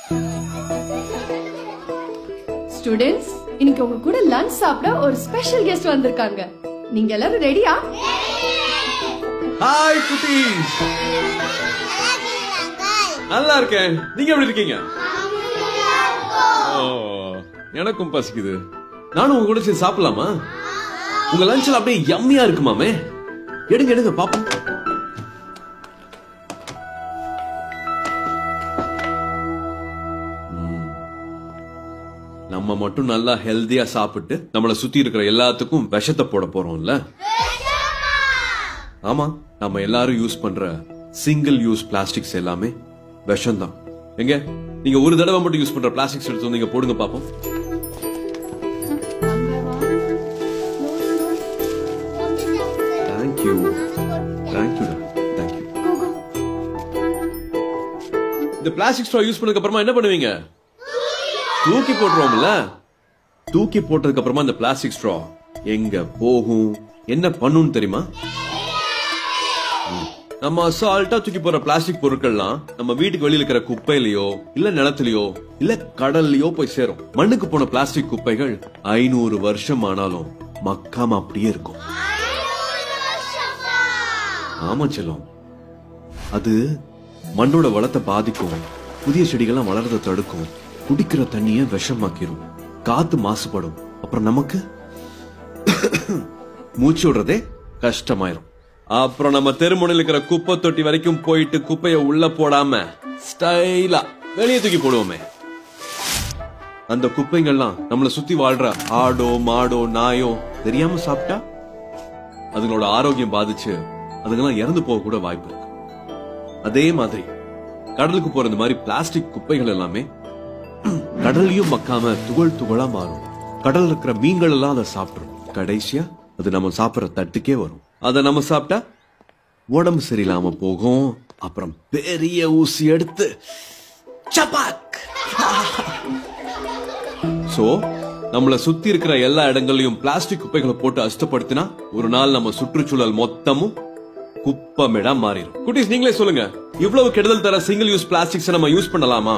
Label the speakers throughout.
Speaker 1: Students, இன்னைக்கு உங்க கூட லஞ்ச் சாப்பிட ஒரு ஸ்பெஷல் கெஸ்ட் வந்திருக்காங்க. நீங்க எல்லாரும் ரெடியா?
Speaker 2: ஹாய் குட்டீஸ். நல்லா இருக்கேன். நீங்க எப்படி இருக்கீங்க? எனக்கும் பசிக்குது. நானும் உங்க கூட சேர்ந்து சாப்பிடலாமா? உங்க லஞ்ச்ல அப்படியே யம்மியா இருக்குமாமே. எடுங்க எடுங்க பாப்போம். நம்ம மட்டும் நல்லா ஹெல்தியா சாப்பிட்டு நம்மள சுத்தி இருக்கிற எல்லாத்துக்கும் விஷத்தை போட போறோம்ல. ஆமா, நம்ம எல்லாரும் யூஸ் பண்ற சிங்கிள் யூஸ் பிளாஸ்டிக்ஸ் எல்லாமே விஷம் தான். எங்க நீங்க ஒரு தடவை மட்டும் யூஸ் பண்ற பிளாஸ்டிக்ஸ் எடுத்து நீங்க போடுங்க பாப்போம். Thank you thank you thank you. இந்த பிளாஸ்டிக் ஸ்ட்ரா யூஸ் பண்ணதுக்கு அப்புறமா என்ன பண்ணுவீங்க? தூக்கி போட்டுருவோம்ல. தூக்கி போட்டதுக்கு அப்புறமா இந்த பிளாஸ்டிக் ஸ்ட்ரா எங்க போகும், என்ன பண்ணும் தெரியுமா? நம்ம அசால்ட்டா தூக்கி போற பிளாஸ்டிக் பொருட்கள்லாம் நம்ம வீட்டுக்கு வெளியில இருக்கிற குப்பையிலயோ இல்ல நிலத்திலயோ இல்ல கடல்லயோ போய் சேரும். மண்ணுக்கு போன பிளாஸ்டிக் குப்பைகள் 500 வருஷம் ஆனாலும் மக்காம அப்படியே இருக்கும். ஆமா செல்லம், அது மண்ணோட வளத்தை பாதிக்கும், புதிய செடிகள்லாம் வளர்றத தடுக்கும், குடிக்கிற தண்ணிய விஷமாக்கிரும், காத்து மாசுபடும், அப்புறம் நமக்கு மூச்சு விடுறதே கஷ்டமாயிரும். அப்புறம் நம்ம தெருமுனையில் இருக்கிற குப்பை தொட்டி வரைக்கும் போயிட்டு குப்பைய உள்ள போடாம ஸ்டைலா வெளியே தூக்கி போடுவோமே. அந்த குப்பைகள்லாம் நம்மள சுத்தி வாழ்ற ஆடோ மாடோ நாயோ தெரியாம சாப்பிட்டா அதுங்களோட ஆரோக்கியம் பாதிச்சு அதுங்கெல்லாம் இறந்து போக கூட வாய்ப்பு இருக்கு. அதே மாதிரி கடலுக்கு போற இந்த மாதிரி பிளாஸ்டிக் குப்பைகள் எல்லாமே கடல்லையும் மக்காம துகள் துகளா மாறும். கடல் இருக்கிற மீன்கள் எல்லாம் அதை சாப்பிடும். கடைசியா அது நம்ம சாப்பிடுற தட்டுக்கே வரும். அத நம்ம சாப்பிட்டா உடம்பு சரியில்லாம போகும். அப்புறம் பெரிய ஊசி எடுத்து சபாக். சோ நம்மள சுத்தி இருக்கிற எல்லா இடங்களையும் பிளாஸ்டிக் குப்பைகளை போட்டு அசுத்தப்படுத்தினா ஒரு நாள் நம்ம சுற்றுச்சூழல் மொத்தமும் குப்பமேடா மாறிடும். குட்டீஸ், நீங்களே சொல்லுங்க, இவ்வளவு கெடுதல் தர சிங்கிள் யூஸ் பிளாஸ்டிக்ஸ் நம்ம யூஸ் பண்ணலாமா?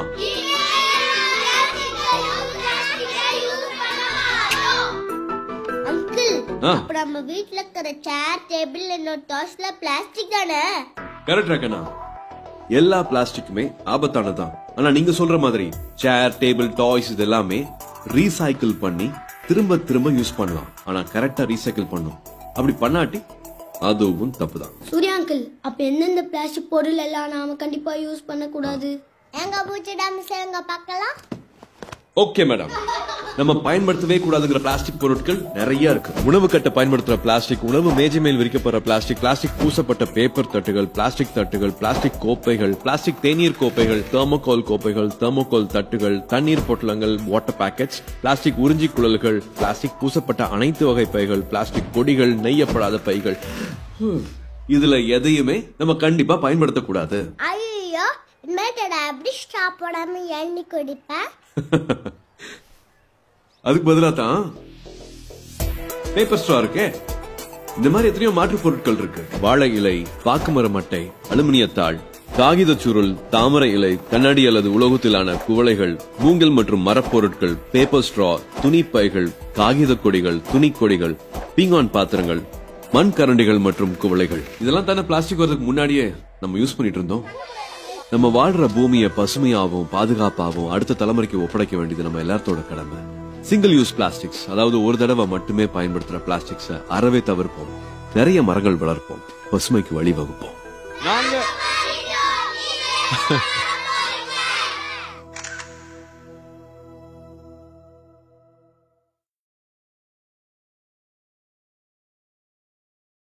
Speaker 3: அப்புறம் நம்ம வீட்ல இருக்கிற சேர், டேபிள், இன்னொரு டாஸ்ல பிளாஸ்டிக் தானே?
Speaker 2: கரெக்ட் ராக்கனா. எல்லா பிளாஸ்டிக்குமே ஆபத்தானதுதான். ஆனா நீங்க சொல்ற மாதிரி சேர், டேபிள், டாய்ஸ் இது எல்லாமே ரீசைக்கிள் பண்ணி திரும்ப திரும்ப யூஸ் பண்ணலாம். ஆனா கரெக்டா ரீசைக்கிள் பண்ணும். அப்படி பண்ணாட்டி அதுவும் தப்புதான்.
Speaker 3: சூர்யா அங்கிள், அப்ப எந்தெந்த பிளாஸ்டிக் பொருள் எல்லாம் நாம கண்டிப்பா யூஸ் பண்ண கூடாது? எங்க பூச்சிடாம சேங்க பார்க்கலாம்.
Speaker 2: ஓகே மேடம், நம்ம பயன்படுத்தவே கூடாதுங்கிற பிளாஸ்டிக் பொருட்கள் நிறைய இருக்கு. உணவு கட்ட பயன்படுத்துற பிளாஸ்டிக், உணவு மேஜை மேல் விரிக்கப்படுற பிளாஸ்டிக், பிளாஸ்டிக் பூசப்பட்ட பேப்பர் தட்டுகள், பிளாஸ்டிக் தட்டுகள், பிளாஸ்டிக் கோப்பைகள், பிளாஸ்டிக் தேநீர் கோப்பைகள், தெர்மோகோல் கோப்பைகள், தெர்மோகோல் தட்டுகள், தண்ணீர் பொட்டலங்கள், வாட்டர் பாக்கெட்ஸ், பிளாஸ்டிக் உறிஞ்சி குழல்கள், பிளாஸ்டிக் பூசப்பட்ட அனைத்து வகை பைகள், பிளாஸ்டிக் கொடிகள், நெய்யப்படாத பைகள், இதுல எதையுமே நம்ம கண்டிப்பா பயன்படுத்தக்கூடாது.
Speaker 3: ஐயோ, மேட்டடா அப்படி ஸ்டாப் போடாம எண்ணி குடிப்பேன்.
Speaker 2: அதுக்கு பதிலா தான் பேப்பர் ஸ்ட்ரா இருக்கே. இந்த மாதிரி எத்தனையோ மாற்று பொருட்கள் இருக்கு. வாழை இலை, பாக்குமர மட்டை, அலுமினியத்தாள், காகித சுருள், தாமரை இலை, கண்ணாடி அல்லது உலோகத்திலான குவளைகள், மூங்கில் மற்றும் மரப்பொருட்கள், பேப்பர் ஸ்ட்ரா, துணி பைகள், காகித கொடிகள், துணி கொடிகள், பீங்கான் பாத்திரங்கள், மண் கரண்டிகள் மற்றும் குவளைகள், இதெல்லாம் தானே பிளாஸ்டிக் வரதுக்கு முன்னாடியே நம்ம யூஸ் பண்ணிட்டு இருந்தோம். நம்ம வாழ்ற பூமியை பசுமையாகவும் பாதுகாப்பாகவும் அடுத்த தலைமுறைக்கு ஒப்படைக்க வேண்டியது நம்ம எல்லாத்தோட கடமை. சிங்கிள் யூஸ் பிளாஸ்டிக்ஸ், அதாவது ஒரு தடவை மட்டுமே பயன்படுத்துற பிளாஸ்டிக்ஸ அறவே தவிர்ப்போம். நிறைய மரங்கள் வளர்ப்போம். பசுமைக்கு வழிவகுப்போம்.